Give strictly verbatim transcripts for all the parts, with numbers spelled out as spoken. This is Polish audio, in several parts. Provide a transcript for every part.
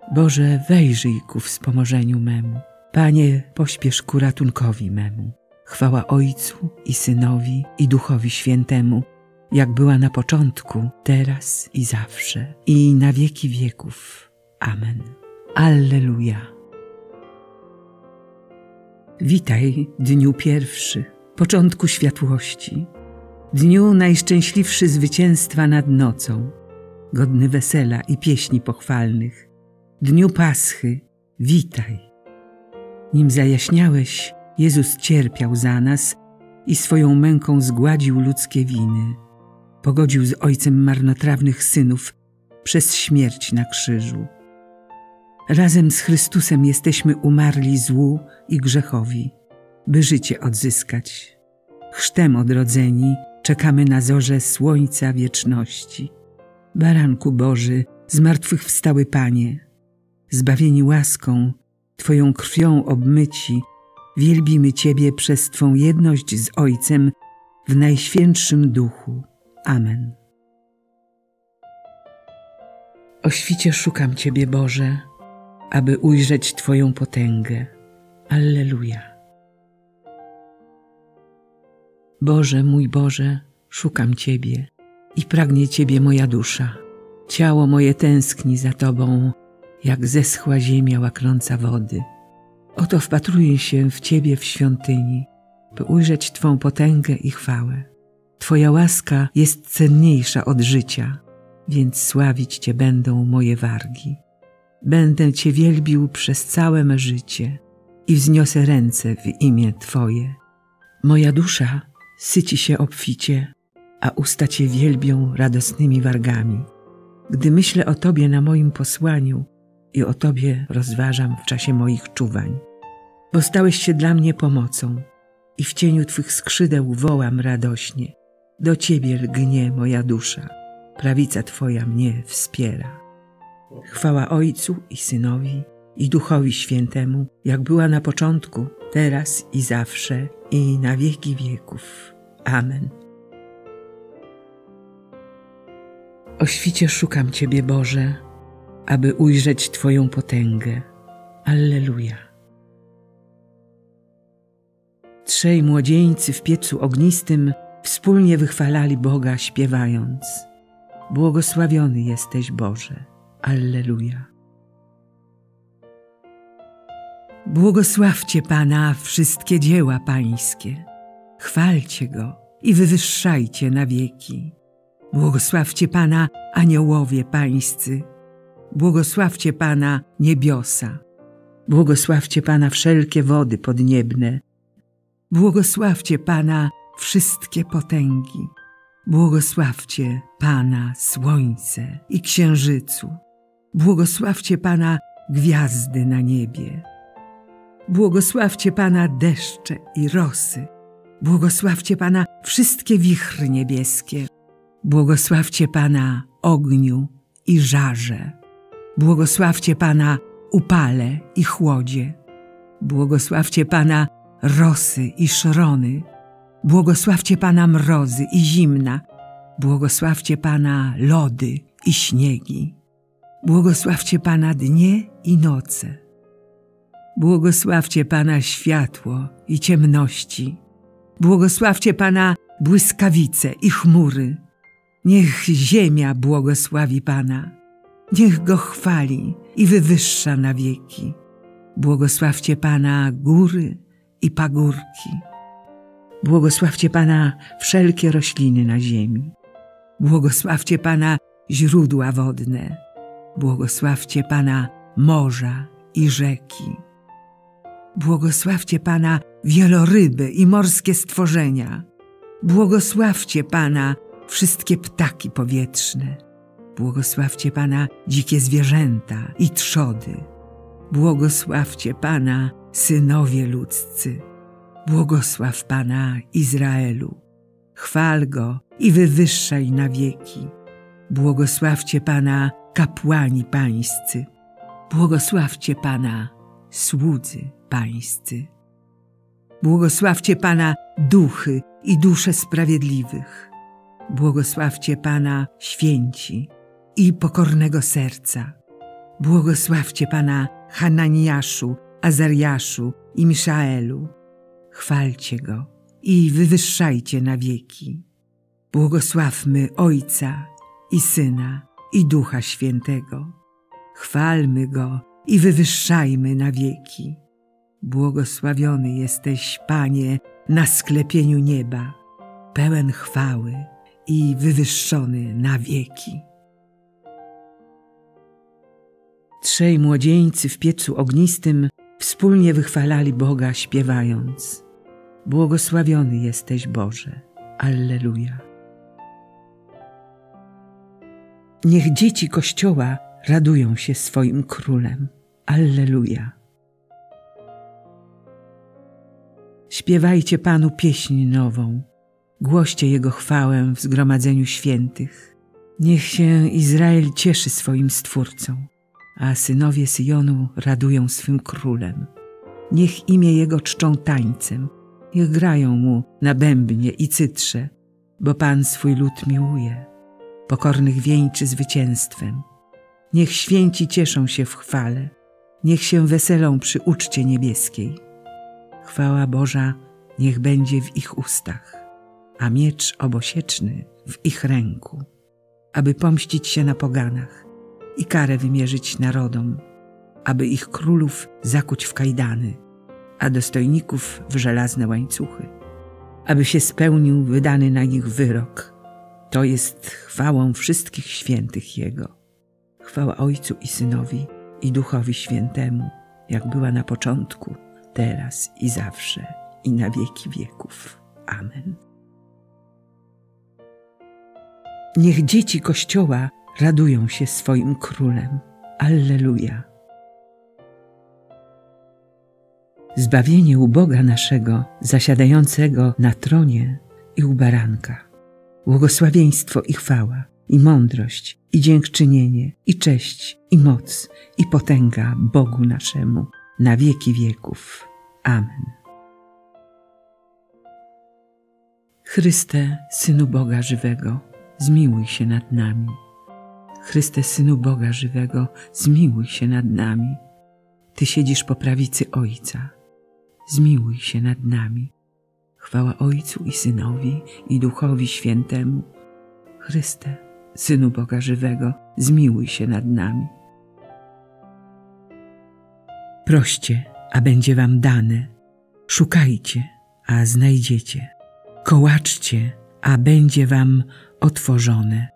Boże, wejrzyj ku wspomożeniu memu. Panie, pośpiesz ku ratunkowi memu. Chwała Ojcu i Synowi i Duchowi Świętemu, jak była na początku, teraz i zawsze, i na wieki wieków. Amen. Alleluja. Witaj, dniu pierwszy, początku światłości, dniu najszczęśliwszy zwycięstwa nad nocą, godny wesela i pieśni pochwalnych, dniu Paschy, witaj. Nim zajaśniałeś, Jezus cierpiał za nas i swoją męką zgładził ludzkie winy. Pogodził z Ojcem marnotrawnych synów przez śmierć na krzyżu. Razem z Chrystusem jesteśmy umarli złu i grzechowi, by życie odzyskać. Chrztem odrodzeni czekamy na zorze słońca wieczności. Baranku Boży, zmartwychwstały Panie, zbawieni łaską, Twoją krwią obmyci, wielbimy Ciebie przez Twą jedność z Ojcem w Najświętszym Duchu. Amen. O świcie szukam Ciebie, Boże, aby ujrzeć Twoją potęgę. Alleluja. Boże, mój Boże, szukam Ciebie i pragnie Ciebie moja dusza. Ciało moje tęskni za Tobą, jak zeschła ziemia łaknąca wody. Oto wpatruję się w Ciebie w świątyni, by ujrzeć Twą potęgę i chwałę. Twoja łaska jest cenniejsza od życia, więc sławić Cię będą moje wargi. Będę Cię wielbił przez całe me życie i wzniosę ręce w imię Twoje. Moja dusza syci się obficie, a usta Cię wielbią radosnymi wargami. Gdy myślę o Tobie na moim posłaniu i o Tobie rozważam w czasie moich czuwań. Bo stałeś się dla mnie pomocą i w cieniu Twych skrzydeł wołam radośnie. Do Ciebie lgnie moja dusza, prawica Twoja mnie wspiera. Chwała Ojcu i Synowi i Duchowi Świętemu, jak była na początku, teraz i zawsze, i na wieki wieków. Amen. O świcie szukam Ciebie, Boże, aby ujrzeć Twoją potęgę. Alleluja. Trzej młodzieńcy w piecu ognistym wspólnie wychwalali Boga, śpiewając: Błogosławiony jesteś, Boże. Alleluja. Błogosławcie Pana wszystkie dzieła Pańskie. Chwalcie Go i wywyższajcie na wieki. Błogosławcie Pana aniołowie Pańscy. Błogosławcie Pana niebiosa. Błogosławcie Pana wszelkie wody podniebne. Błogosławcie Pana wszystkie potęgi. Błogosławcie Pana słońce i księżycu. Błogosławcie Pana gwiazdy na niebie. Błogosławcie Pana deszcze i rosy. Błogosławcie Pana wszystkie wichry niebieskie. Błogosławcie Pana ogniu i żarze. Błogosławcie Pana upale i chłodzie. Błogosławcie Pana rosy i szrony. Błogosławcie Pana mrozy i zimna. Błogosławcie Pana lody i śniegi. Błogosławcie Pana dnie i noce. Błogosławcie Pana światło i ciemności. Błogosławcie Pana błyskawice i chmury. Niech ziemia błogosławi Pana. Niech Go chwali i wywyższa na wieki. Błogosławcie Pana góry i pagórki. Błogosławcie Pana wszelkie rośliny na ziemi. Błogosławcie Pana źródła wodne. Błogosławcie Pana morza i rzeki. Błogosławcie Pana wieloryby i morskie stworzenia. Błogosławcie Pana wszystkie ptaki powietrzne. Błogosławcie Pana dzikie zwierzęta i trzody. Błogosławcie Pana synowie ludzcy. Błogosław Pana Izraelu. Chwal Go i wywyższaj na wieki. Błogosławcie Pana kapłani pańscy. Błogosławcie Pana słudzy pańscy. Błogosławcie Pana duchy i dusze sprawiedliwych. Błogosławcie Pana święci i pokornego serca. Błogosławcie Pana Hananiaszu, Azariaszu i Miszaelu. Chwalcie Go i wywyższajcie na wieki. Błogosławmy Ojca i Syna i Ducha Świętego. Chwalmy Go i wywyższajmy na wieki. Błogosławiony jesteś, Panie, na sklepieniu nieba, pełen chwały i wywyższony na wieki. Trzej młodzieńcy w piecu ognistym wspólnie wychwalali Boga, śpiewając: Błogosławiony jesteś, Boże. Alleluja. Niech dzieci Kościoła radują się swoim Królem. Alleluja. Śpiewajcie Panu pieśń nową, głoście Jego chwałę w zgromadzeniu świętych. Niech się Izrael cieszy swoim Stwórcą, a synowie Syjonu radują swym Królem. Niech imię Jego czczą tańcem, niech grają Mu na bębnie i cytrze, bo Pan swój lud miłuje, pokornych wieńczy zwycięstwem. Niech święci cieszą się w chwale, niech się weselą przy uczcie niebieskiej. Chwała Boża niech będzie w ich ustach, a miecz obosieczny w ich ręku, aby pomścić się na poganach i karę wymierzyć narodom, aby ich królów zakuć w kajdany, a dostojników w żelazne łańcuchy, aby się spełnił wydany na nich wyrok. To jest chwałą wszystkich świętych Jego. Chwała Ojcu i Synowi i Duchowi Świętemu, jak była na początku, teraz i zawsze, i na wieki wieków. Amen. Niech dzieci Kościoła radują się swoim Królem. Alleluja. Zbawienie u Boga naszego, zasiadającego na tronie i u Baranka. Błogosławieństwo i chwała, i mądrość, i dziękczynienie, i cześć, i moc, i potęga Bogu naszemu na wieki wieków. Amen. Chryste, Synu Boga żywego, zmiłuj się nad nami. Chryste, Synu Boga żywego, zmiłuj się nad nami. Ty siedzisz po prawicy Ojca, zmiłuj się nad nami. Chwała Ojcu i Synowi i Duchowi Świętemu. Chryste, Synu Boga żywego, zmiłuj się nad nami. Proście, a będzie wam dane. Szukajcie, a znajdziecie. Kołaczcie, a będzie wam otworzone.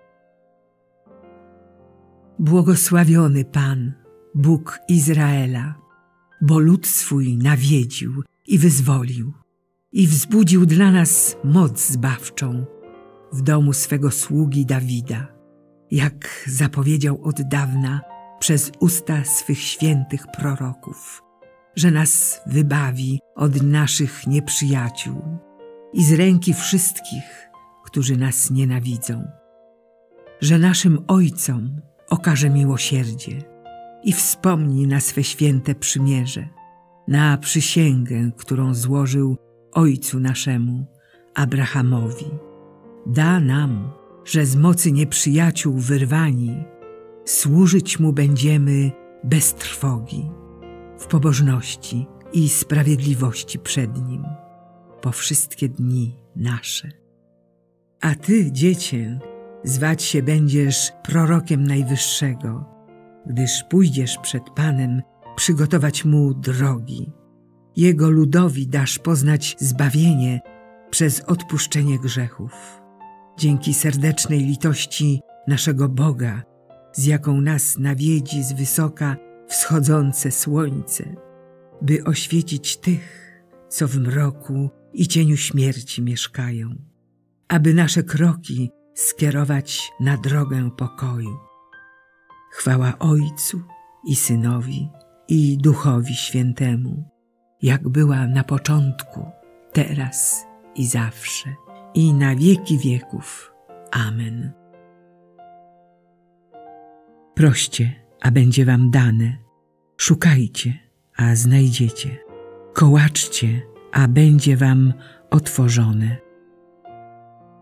Błogosławiony Pan, Bóg Izraela, bo lud swój nawiedził i wyzwolił i wzbudził dla nas moc zbawczą w domu swego sługi Dawida, jak zapowiedział od dawna przez usta swych świętych proroków, że nas wybawi od naszych nieprzyjaciół i z ręki wszystkich, którzy nas nienawidzą, że naszym ojcom okaże miłosierdzie i wspomni na swe święte przymierze, na przysięgę, którą złożył Ojcu naszemu, Abrahamowi. Da nam, że z mocy nieprzyjaciół wyrwani, służyć Mu będziemy bez trwogi, w pobożności i sprawiedliwości przed Nim, po wszystkie dni nasze. A Ty, Dziecię, zwać się będziesz prorokiem Najwyższego, gdyż pójdziesz przed Panem przygotować Mu drogi. Jego ludowi dasz poznać zbawienie przez odpuszczenie grzechów. Dzięki serdecznej litości naszego Boga, z jaką nas nawiedzi z wysoka wschodzące słońce, by oświecić tych, co w mroku i cieniu śmierci mieszkają, aby nasze kroki skierować na drogę pokoju. Chwała Ojcu i Synowi i Duchowi Świętemu, jak była na początku, teraz i zawsze, i na wieki wieków. Amen. Proście, a będzie wam dane. Szukajcie, a znajdziecie. Kołaczcie, a będzie wam otworzone.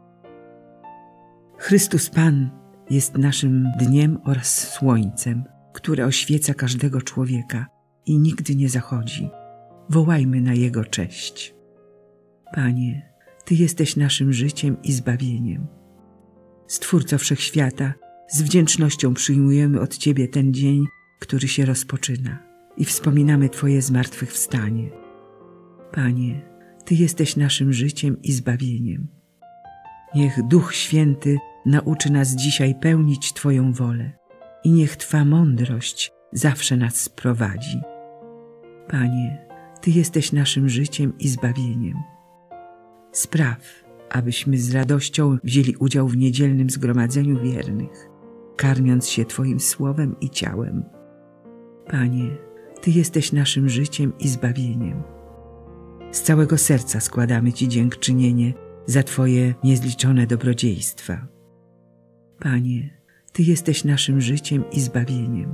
Chrystus Pan jest naszym dniem oraz słońcem, które oświeca każdego człowieka i nigdy nie zachodzi. Wołajmy na Jego cześć. Panie, Ty jesteś naszym życiem i zbawieniem. Stwórco Wszechświata, z wdzięcznością przyjmujemy od Ciebie ten dzień, który się rozpoczyna i wspominamy Twoje zmartwychwstanie. Panie, Ty jesteś naszym życiem i zbawieniem. Niech Duch Święty nauczy nas dzisiaj pełnić Twoją wolę i niech Twa mądrość zawsze nas prowadzi. Panie, Ty jesteś naszym życiem i zbawieniem. Spraw, abyśmy z radością wzięli udział w niedzielnym zgromadzeniu wiernych, karmiąc się Twoim słowem i ciałem. Panie, Ty jesteś naszym życiem i zbawieniem. Z całego serca składamy Ci dziękczynienie za Twoje niezliczone dobrodziejstwa. Panie, Ty jesteś naszym życiem i zbawieniem.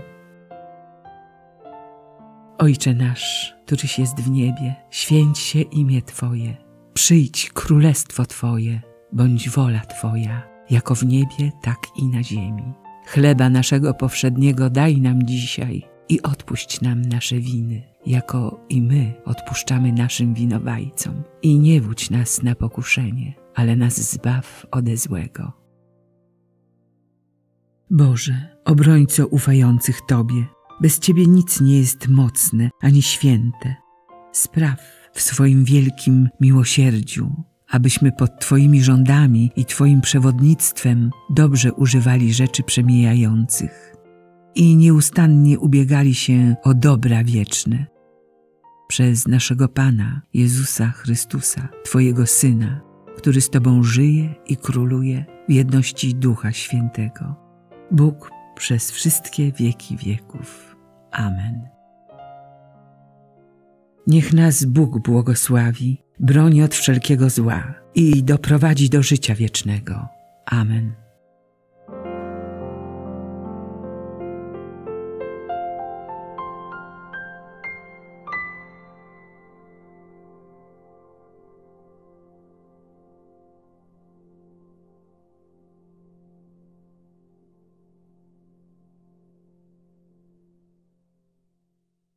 Ojcze nasz, któryś jest w niebie, święć się imię Twoje. Przyjdź królestwo Twoje, bądź wola Twoja, jako w niebie, tak i na ziemi. Chleba naszego powszedniego daj nam dzisiaj i odpuść nam nasze winy, jako i my odpuszczamy naszym winowajcom. I nie wódź nas na pokuszenie, ale nas zbaw ode złego. Boże, obrońco ufających Tobie, bez Ciebie nic nie jest mocne ani święte. Spraw w swoim wielkim miłosierdziu, abyśmy pod Twoimi rządami i Twoim przewodnictwem dobrze używali rzeczy przemijających i nieustannie ubiegali się o dobra wieczne. Przez naszego Pana Jezusa Chrystusa, Twojego Syna, który z Tobą żyje i króluje w jedności Ducha Świętego. Bóg przez wszystkie wieki wieków. Amen. Niech nas Bóg błogosławi, broni od wszelkiego zła i doprowadzi do życia wiecznego. Amen.